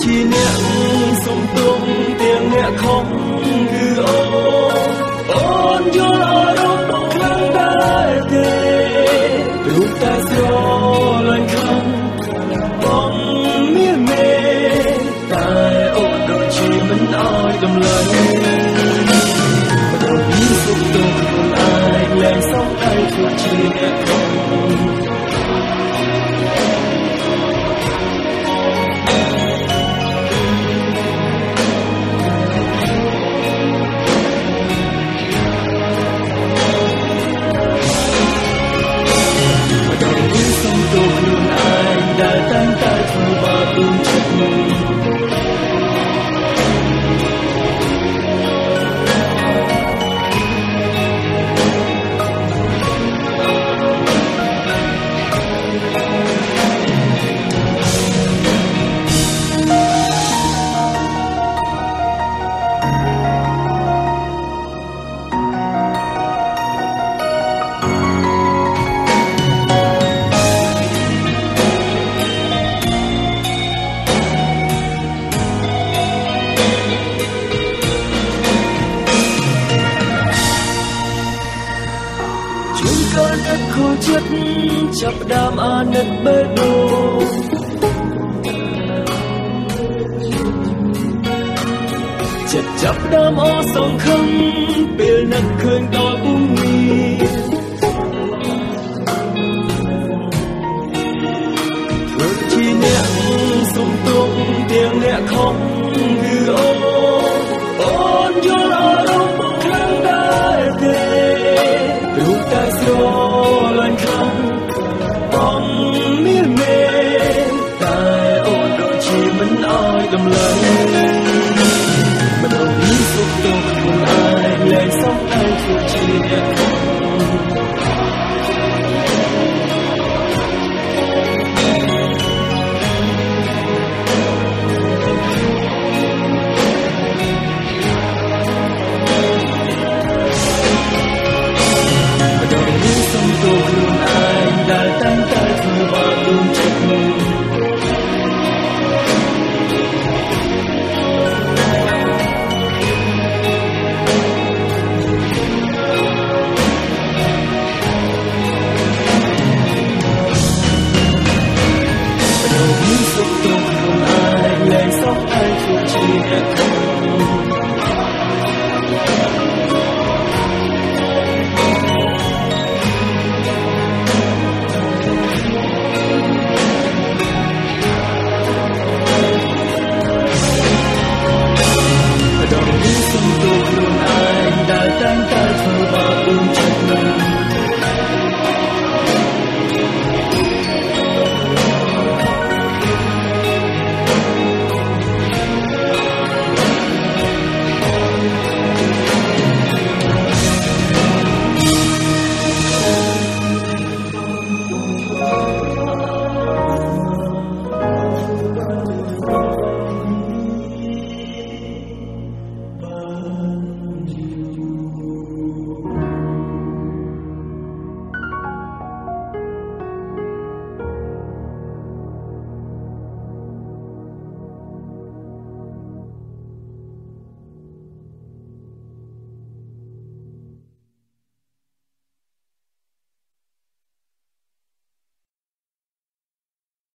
chi nẹn sông tung tiếng nhẹ khóc cứ ôn nhớ ở đâu bóng lăng đã thế lúc ta gió loanh khăn bóng mía mê tại ôn đôi chỉ vẫn ai đầm lần đầu đi sông tung cùng ai lên sóng tay thuộc chi nẹn khóc chập đam an nứt bê đô chập đam o sông khâm bề nặng khơi đo bung mi thương chi nẹn sông tung tiếng nhẹ khóc cứ ôn nhớ ở đâu bóng lăng đã thế lúc ta gió loanh khăn bóng mía mê tại ôn đôi chỉ vẫn ai đầm lần